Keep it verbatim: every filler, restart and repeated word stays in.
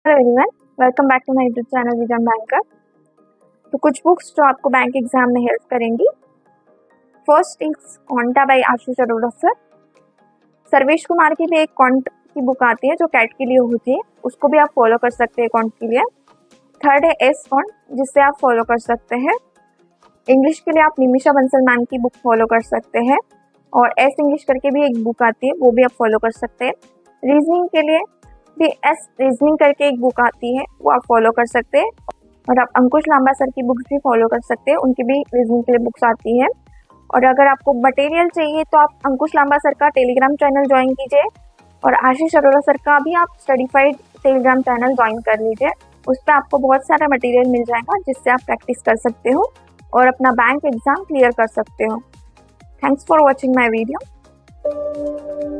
Hello everyone, welcome back to my YouTube channel vision banker. तो कुछ books जो आपको बैंक एग्जाम में हेल्प करेंगी। फर्स्ट इज कॉन्टा बाय आशीष अरोड़ा सर। सर्वेश कुमार की भी एक कॉन्ट की बुक आती है जो कैट के लिए होती है, उसको भी आप फॉलो कर सकते हैं कॉन्ट के लिए। थर्ड है एस कॉन्ट, जिससे आप फॉलो कर सकते हैं। इंग्लिश के लिए आप निमिषा बंसल मैम की बुक फॉलो कर सकते हैं, और एस इंग्लिश करके भी एक बुक आती है, वो भी आप फॉलो कर सकते हैं। रीजनिंग के लिए भी एस रीजनिंग करके एक बुक आती है, वो आप फॉलो कर सकते हैं। और आप अंकुश लांबा सर की बुक्स भी फॉलो कर सकते हैं, उनकी भी रीजनिंग के लिए बुक्स आती है। और अगर आपको मटेरियल चाहिए तो आप अंकुश लांबा सर का टेलीग्राम चैनल ज्वाइन कीजिए, और आशीष अरोड़ा सर का भी आप स्टडीफाइड टेलीग्राम चैनल ज्वाइन कर लीजिए। उस पर आपको बहुत सारा मटेरियल मिल जाएगा, जिससे आप प्रैक्टिस कर सकते हो और अपना बैंक एग्जाम क्लियर कर सकते हो। Thanks for watching my video.